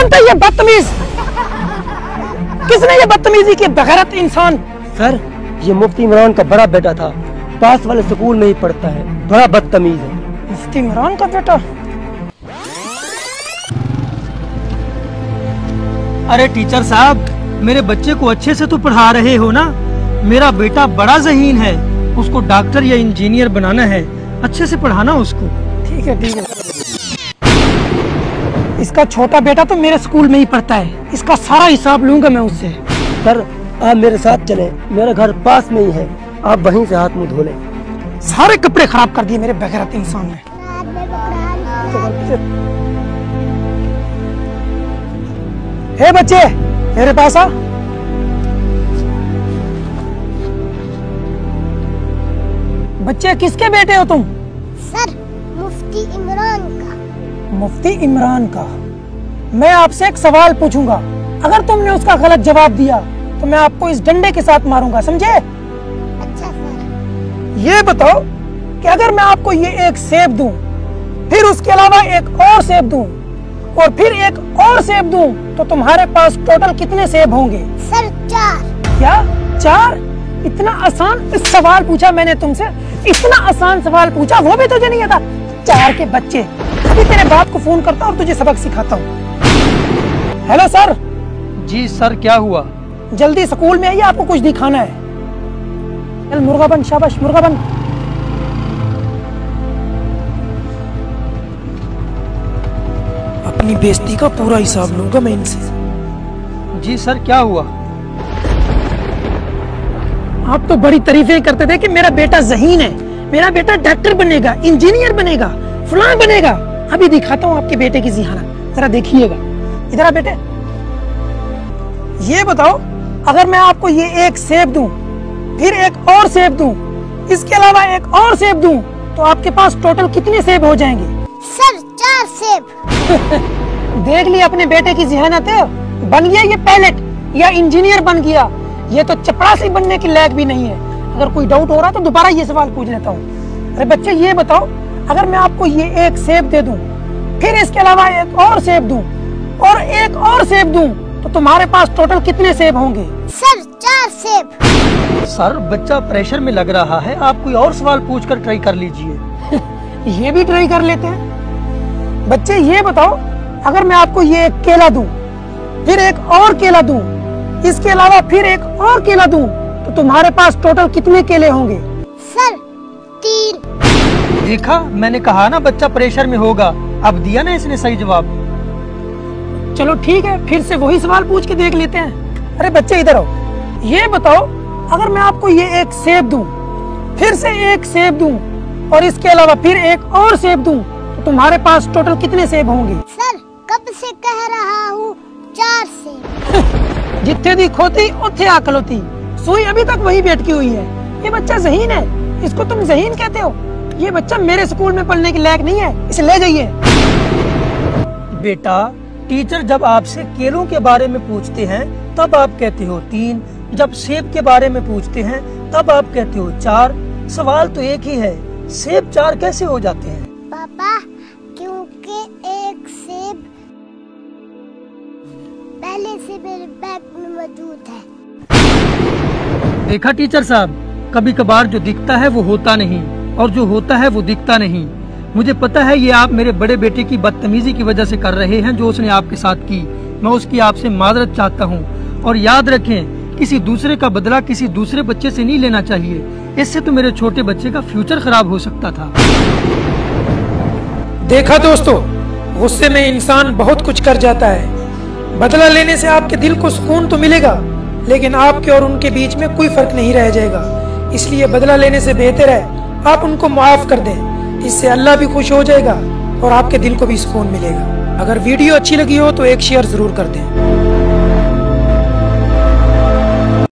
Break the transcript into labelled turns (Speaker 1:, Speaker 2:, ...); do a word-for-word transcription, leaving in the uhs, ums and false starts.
Speaker 1: कौन था ये बदतमीज? किसने ये बदतमीजी की? बेगैरत इंसान।
Speaker 2: सर, ये मुफ्ती इमरान का बड़ा बेटा था, पास वाले स्कूल में ही पढ़ता है, बड़ा बदतमीज है।
Speaker 1: मुफ्ती इमरान का बेटा?
Speaker 3: अरे टीचर साहब, मेरे बच्चे को अच्छे से तो पढ़ा रहे हो ना? मेरा बेटा बड़ा ज़हीन है, उसको डॉक्टर या इंजीनियर बनाना है, अच्छे से पढ़ाना उसको।
Speaker 1: ठीक है ठीक है। इसका छोटा बेटा तो मेरे स्कूल में ही पढ़ता है, इसका सारा हिसाब लूंगा मैं उससे।
Speaker 2: सर, आप मेरे साथ चलें, मेरा घर पास में ही है, आप वहीं से हाथ मुंह धो लें।
Speaker 1: सारे कपड़े खराब कर दिए मेरे बेगैरत इंसान ने। हे बच्चे, मेरे पास आ। बच्चे, किसके बेटे हो तुम?
Speaker 4: सर, मुफ्ती इमरान का।
Speaker 1: मुफ्ती इमरान का? मैं आपसे एक सवाल पूछूंगा, अगर तुमने उसका गलत जवाब दिया तो मैं आपको इस डंडे के साथ मारूंगा, समझे?
Speaker 4: अच्छा सर।
Speaker 1: ये बताओ कि अगर मैं आपको ये एक सेब दूं, फिर उसके अलावा एक और सेब दूं, और फिर एक और सेब दूं, तो तुम्हारे पास टोटल कितने सेब होंगे?
Speaker 4: सर, चार।
Speaker 1: क्या चार? इतना आसान सवाल पूछा मैंने तुमसे, इतना आसान सवाल पूछा, वो भी तुझे नहीं आता? चार के बच्चे। अभी तेरे बाप को फोन करता हूँ और तुझे सबक सिखाता हूँ। Hello sir.
Speaker 3: जी सर, क्या हुआ?
Speaker 1: जल्दी स्कूल में आइए, आपको कुछ दिखाना है। चल मुर्गा बन, शाबाश मुर्गा बन। अपनी बेइज्जती का पूरा हिसाब लूंगा मैं इनसे।
Speaker 3: जी सर, क्या हुआ?
Speaker 1: आप तो बड़ी तारीफें करते थे कि मेरा बेटा ज़हीन है, मेरा बेटा डॉक्टर बनेगा, इंजीनियर बनेगा, फलां बनेगा। अभी दिखाता हूँ आपके बेटे की जिहाना, जरा देखिएगा। इधर आ बेटे। ये बताओ, अगर मैं आपको ये एक सेब दूं, फिर एक और सेब दूं, इसके अलावा एक और सेब दूं, तो आपके पास टोटल कितने सेब हो जाएंगे?
Speaker 4: सर, चार सेब।
Speaker 1: देख लिया अपने बेटे की जिहानत। बन गया ये पायलट या इंजीनियर बन गया, ये तो चपरासी बनने की लायक भी नहीं है। अगर कोई डाउट हो रहा तो दोबारा ये सवाल पूछ लेता हूँ। अरे बच्चे, ये बताओ, अगर मैं आपको ये एक सेब दे दूं, फिर इसके अलावा एक और सेब दूं, और एक और सेब दूं, तो तुम्हारे पास टोटल कितने सेब होंगे?
Speaker 4: सर, चार सेब।
Speaker 3: सर, बच्चा प्रेशर में लग रहा है, आप कोई और सवाल पूछकर ट्राई कर लीजिए।
Speaker 1: ये भी ट्राई कर लेते हैं। बच्चे, ये बताओ, अगर मैं आपको ये एक केला दूं, फिर एक और केला दूं, इसके अलावा फिर एक और केला दूं, तो तुम्हारे पास टोटल कितने केले होंगे?
Speaker 4: सर, तीन।
Speaker 3: देखा, मैंने कहा ना बच्चा प्रेशर में होगा। अब दिया ना इसने सही जवाब।
Speaker 1: चलो ठीक है, फिर से वही सवाल पूछ के देख लेते हैं। अरे बच्चे, इधर आओ। ये बताओ, अगर मैं आपको ये एक सेब दूं, फिर से एक सेब दूं, और इसके अलावा फिर एक और सेब दूं, तो तुम्हारे पास टोटल कितने सेब होंगे?
Speaker 4: सर, कब से कह रहा हूँ, चार सेब।
Speaker 1: जिथे दी खोती उथे अकल होती। सुई अभी तक वही बैठी हुई है। ये बच्चा ज़हीन है, इसको तुम ज़हीन कहते हो? ये बच्चा मेरे स्कूल में पढ़ने के लायक नहीं है, इसे ले जाइए।
Speaker 3: बेटा, टीचर जब आपसे केलों के बारे में पूछते हैं तब आप कहते हो तीन, जब सेब के बारे में पूछते हैं तब आप कहते हो चार। सवाल तो एक ही है, सेब चार कैसे हो जाते हैं?
Speaker 4: पापा, क्योंकि एक सेब पहले से मेरे बैग में मौजूद है।
Speaker 3: देखा टीचर साहब, कभी कभार जो दिखता है वो होता नहीं, और जो होता है वो दिखता नहीं। मुझे पता है ये आप मेरे बड़े बेटे की बदतमीजी की वजह से कर रहे हैं, जो उसने आपके साथ की। मैं उसकी आपसे माजरत चाहता हूँ। और याद रखें, किसी दूसरे का बदला किसी दूसरे बच्चे से नहीं लेना चाहिए, इससे तो मेरे छोटे बच्चे का फ्यूचर खराब हो सकता था।
Speaker 1: देखा दोस्तों, गुस्से में इंसान बहुत कुछ कर जाता है। बदला लेने से आपके दिल को सुकून तो मिलेगा, लेकिन आपके और उनके बीच में कोई फर्क नहीं रह जाएगा। इसलिए बदला लेने से बेहतर है आप उनको माफ कर दें, इससे अल्लाह भी खुश हो जाएगा और आपके दिल को भी सुकून मिलेगा। अगर वीडियो अच्छी लगी हो तो एक शेयर जरूर कर दें।